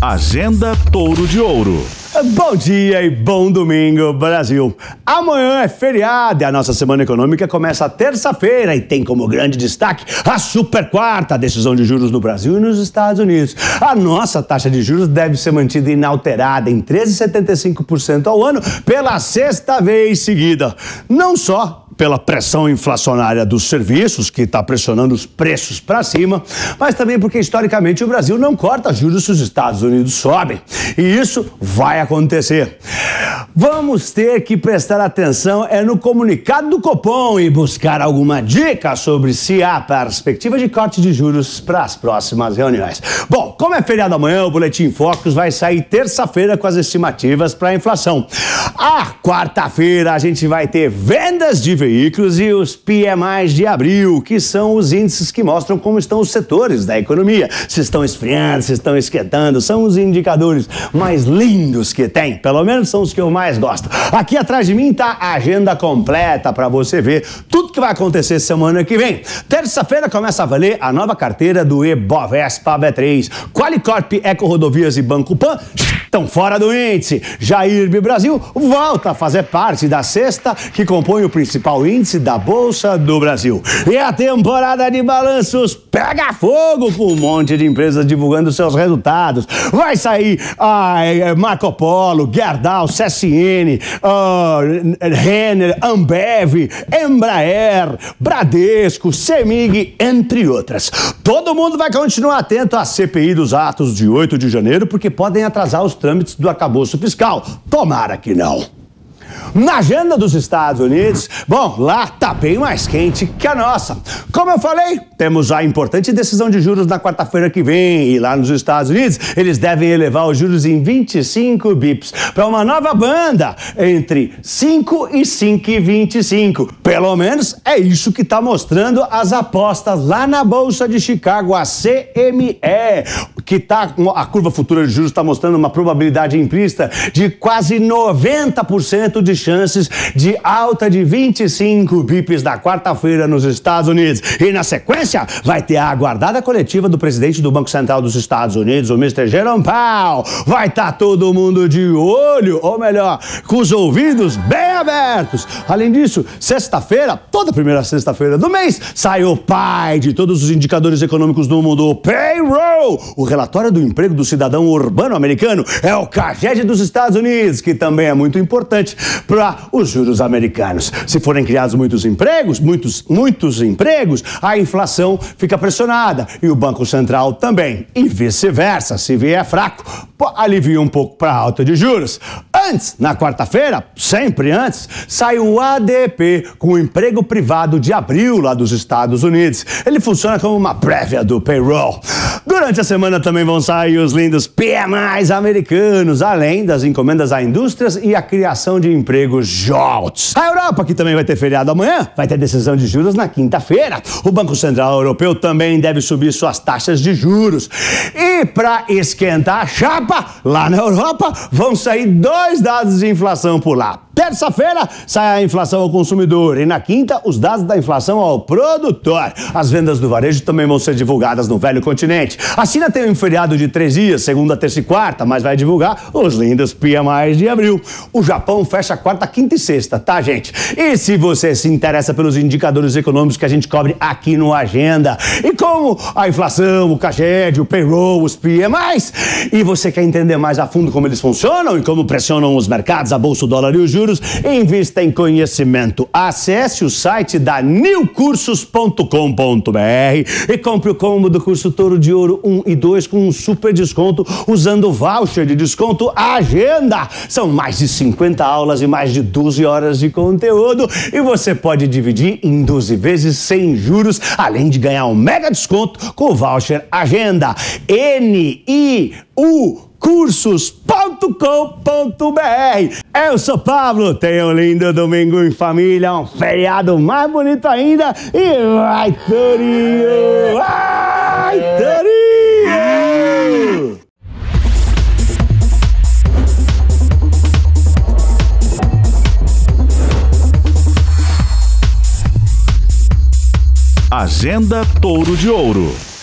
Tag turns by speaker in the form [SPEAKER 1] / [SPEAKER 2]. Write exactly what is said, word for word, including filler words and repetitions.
[SPEAKER 1] Agenda Touro de Ouro.
[SPEAKER 2] Bom dia e bom domingo, Brasil! Amanhã é feriado e a nossa semana econômica começa terça-feira e tem como grande destaque a super quarta decisão de juros no Brasil e nos Estados Unidos. A nossa taxa de juros deve ser mantida inalterada em treze vírgula setenta e cinco por cento ao ano pela sexta vez seguida. Não só pela pressão inflacionária dos serviços, que está pressionando os preços para cima, mas também porque, historicamente, o Brasil não corta juros se os Estados Unidos sobem. E isso vai acontecer. Vamos ter que prestar atenção é no comunicado do Copom e buscar alguma dica sobre se há perspectiva de corte de juros para as próximas reuniões. Bom, como é feriado amanhã, o Boletim Focus vai sair terça-feira com as estimativas para a inflação. A quarta-feira a gente vai ter vendas de veículos e os P M Is de abril, que são os índices que mostram como estão os setores da economia. Se estão esfriando, se estão esquentando, são os indicadores mais lindos que tem. Pelo menos são os que eu mais gosto. Aqui atrás de mim está a agenda completa para você ver tudo que vai acontecer semana que vem. Terça-feira começa a valer a nova carteira do Ibovespa B três. Qualicorp, Eco Rodovias e Banco Pan estão fora do índice. Jairb Brasil volta a fazer parte da sexta, que compõe o principal índice da Bolsa do Brasil. E a temporada de balanços pega fogo com um monte de empresas divulgando seus resultados. Vai sair a Marco Polo, Gerdau, C S N, uh, Renner, Ambev, Embraer, Bradesco, Semig, entre outras. Todo mundo vai continuar atento à C P I dos atos de oito de janeiro, porque podem atrasar os trâmites do arcabouço fiscal. Tomara que não. Na agenda dos Estados Unidos, bom, lá tá bem mais quente que a nossa. Como eu falei, temos a importante decisão de juros na quarta-feira que vem e lá nos Estados Unidos eles devem elevar os juros em vinte e cinco bips para uma nova banda entre cinco e cinco vírgula vinte e cinco. Pelo menos é isso que tá mostrando as apostas lá na Bolsa de Chicago, a C M E, que tá, a curva futura de juros está mostrando uma probabilidade implícita de quase noventa por cento de chances de alta de vinte e cinco bips na quarta-feira nos Estados Unidos. E na sequência vai ter a aguardada coletiva do presidente do Banco Central dos Estados Unidos, o mister Jerome Powell. Vai estar tá todo mundo de olho, ou melhor, com os ouvidos bem abertos. Além disso, sexta-feira, toda primeira sexta-feira do mês, sai o pai de todos os indicadores econômicos do mundo, o Payroll, o relatório do emprego do cidadão urbano americano. É o C A G E D dos Estados Unidos, que também é muito importante para os juros americanos. Se forem criados muitos empregos, muitos, muitos empregos, a inflação fica pressionada e o Banco Central também. E vice-versa, se vier fraco, alivia um pouco para a alta de juros. Antes, na quarta-feira, sempre antes, sai o A D P com o emprego privado de abril lá dos Estados Unidos. Ele funciona como uma prévia do payroll. Durante a semana também vão sair os lindos P M Is americanos, além das encomendas a indústrias e a criação de empregos jovens. A Europa, que também vai ter feriado amanhã, vai ter decisão de juros na quinta-feira. O Banco Central Europeu também deve subir suas taxas de juros. E para esquentar a chapa, lá na Europa, vão sair dois dados de inflação por lá. Terça-feira sai a inflação ao consumidor e na quinta os dados da inflação ao produtor. As vendas do varejo também vão ser divulgadas no velho continente. A China tem um feriado de três dias, segunda, terça e quarta, mas vai divulgar os lindos P M Is de abril. O Japão fecha quarta, quinta e sexta, tá, gente? E se você se interessa pelos indicadores econômicos que a gente cobre aqui no Agenda, e como a inflação, o C A G E D, o payroll, os P M Is, e você quer entender mais a fundo como eles funcionam e como pressionam os mercados, a bolsa, o dólar e os juros, invista em conhecimento. Acesse o site da new cursos ponto com ponto br e compre o combo do curso Touro de Ouro um e dois com um super desconto usando o voucher de desconto Agenda. São mais de cinquenta aulas e mais de doze horas de conteúdo e você pode dividir em doze vezes sem juros, além de ganhar um mega desconto com o voucher Agenda. N I U cursos ponto com ponto br. Eu sou Pablo, tenha um lindo domingo em família, um feriado mais bonito ainda e vai, Tourinho! Vai, Tourinho!
[SPEAKER 1] Agenda Touro de Ouro.